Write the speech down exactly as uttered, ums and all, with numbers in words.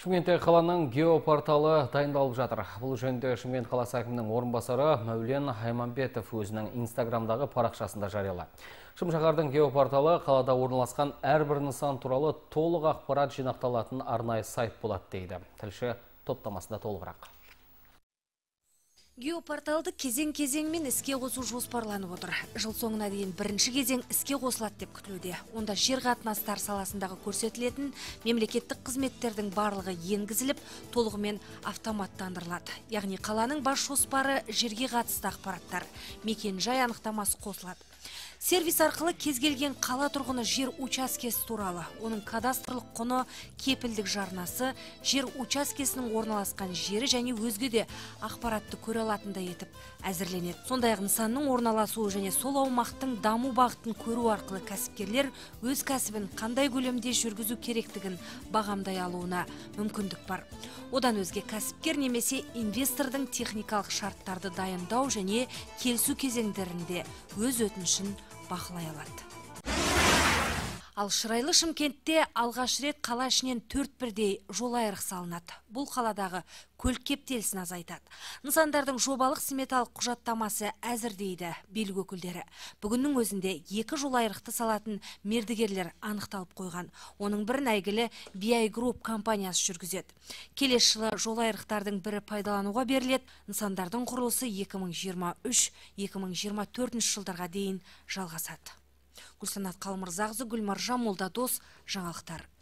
Шымкентте қаланың геопорталы дайындалып жатыр. Бұл жөнінде Шымкент қаласы әкімінің орынбасары Мәулен Айманбетов өзінің инстаграмдағы парақшасында жариялады. Шымшаһардың геопорталы қалада орналасқан әрбір нысан туралы толық ақпарат жинақталатын арнайы сайт болады дейді. Тілші топтамасында толығырақ. Геопорталды кезең-кезеңмен іске қосу жоспарланып отыр. Жыл соңына дейін бірінші кезең іске қосылады деп күтілуде. Онда жер қатынастар саласындағы көрсетілетін мемлекеттік қызметтердің барлығы енгізіліп, толығымен автоматтандырылады. Яғни қаланың бас жоспары жерге қатысты ақпараттар, мекен-жай анықтамасы қосылады. Сервис арқылы кез келген қала тұрғыны жер учаскесі туралы, оның кадастрлық құны, кепілдік жарнасы, жер учаскесінің орналасқан жері және өзге де ақпаратты көре алатындай етіп әзірленеді. Сондай-ақ нысанның орналасуы және сол аумақтың даму бағытын көру арқылы кәсіпкерлер өз кәсібін қандай көлемде жүргізу керектігін бағамдай алуына мүмкіндік бар. Одан өзге кәсіпкер немесе инвестордың техникалық шарттарды дайындау және келісу кезеңдерінде өз өтінішін бақылай алады. Ал шырайлы Шымкентте алғаш рет қала ішінен төрт бірдей жол айрық салынады. Бұл қаладағы көлік кептелісін азайтады. Нысандардың жобалық сметалық құжаттамасы әзір дейді билік өкілдері. Бүгіннің өзінде екі жол айрықты салатын мердігерлер анықталып қойған. Оның бірін әйгілі би ай Group компаниясы жүргізеді. Келесі жылы жол айрықтардың бірі пайдалануға беріледі. Нысандардың құрылысы екі мың жиырма үш - екі мың жиырма төртінші жылдарға дейін жалғасады. Гүлсанат Қалмырзағызы, Гүлмаржан Молдадос, жаңалықтар.